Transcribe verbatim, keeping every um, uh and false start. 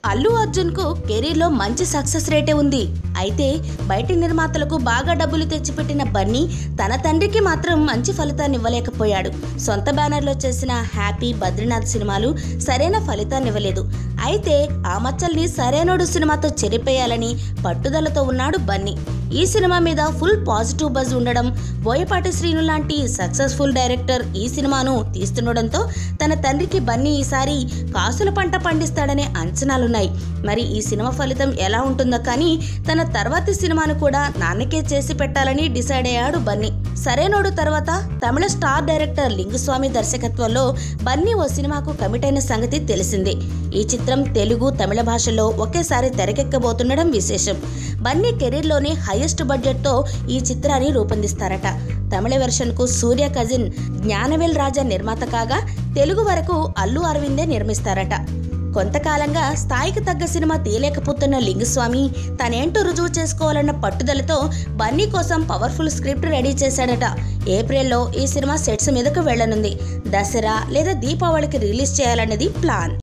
అల్లు అర్జున్ కు కెరీర్ లో మంచి సక్సెస్ రేటే ఉంది. అయితే బయటి నిర్మాతలకు బాగా డబ్బులు తెచ్చిపెట్టిన బన్నీ తన తండ్రికి మాత్రం మంచి ఫలితాన్ని ఇవ్వలేకపోయాడు. సొంత బ్యానర్లో చేసిన హ్యాపీ, బద్రీనాథ్ సినిమాలు సరైన ఫలితాన్ని ఇవ్వలేదు. అయితే ఆ మచ్చల్ని సరైనోడు సినిమాతో చెరిపేయాలని పట్టుదలతో ఉన్నాడు బన్నీ. ఈ సినిమా మీద ఫుల్ పాజిటివ్ బజ్ ఉండడం, బోయపాటి శ్రీను లాంటి సక్సెస్ఫుల్ డైరెక్టర్ ఈ సినిమాను తీస్తుండడంతో తన తండ్రికి బన్నీ ఈసారి కాసుల పంట పండిస్తాడనే అంచనాలున్నాయి. మరి ఈ సినిమా ఫలితం ఎలా ఉంటుందో కానీ తన తర్వాతి సినిమాను కూడా నాన్నకే చేసి పెట్టాలని డిసైడ్ అయ్యాడు బన్నీ. సరైనోడు తర్వాత తమిళ స్టార్ డైరెక్టర్ లింగుస్వామి దర్శకత్వంలో బన్నీ ఓ సినిమాకు కమిట్ అయిన సంగతి తెలిసిందే. ఈ చిత్రం తెలుగు, తమిళ భాషల్లో ఒకేసారి తెరకెక్కబోతుండడం విశేషం. బన్నీ కెరీర్లోనే హైయెస్ట్ బడ్జెట్తో ఈ చిత్రాన్ని రూపొందిస్తారట. తమిళ వెర్షన్కు సూర్య కజిన్ జ్ఞానవేల్ రాజా నిర్మాత కాగా తెలుగు వరకు అల్లు అరవిందే నిర్మిస్తారట. కొంతకాలంగా స్థాయికి తగ్గ సినిమా తీయలేకపోతున్న లింగుస్వామి తనేంటో రుజువు చేసుకోవాలన్న పట్టుదలతో బన్నీ కోసం పవర్ఫుల్ స్క్రిప్ట్ రెడీ చేశాడట. ఏప్రిల్లో ఈ సినిమా సెట్స్ మీదకు వెళ్లనుంది. దసరా లేదా దీపావళికి రిలీజ్ చేయాలన్నది ప్లాన్.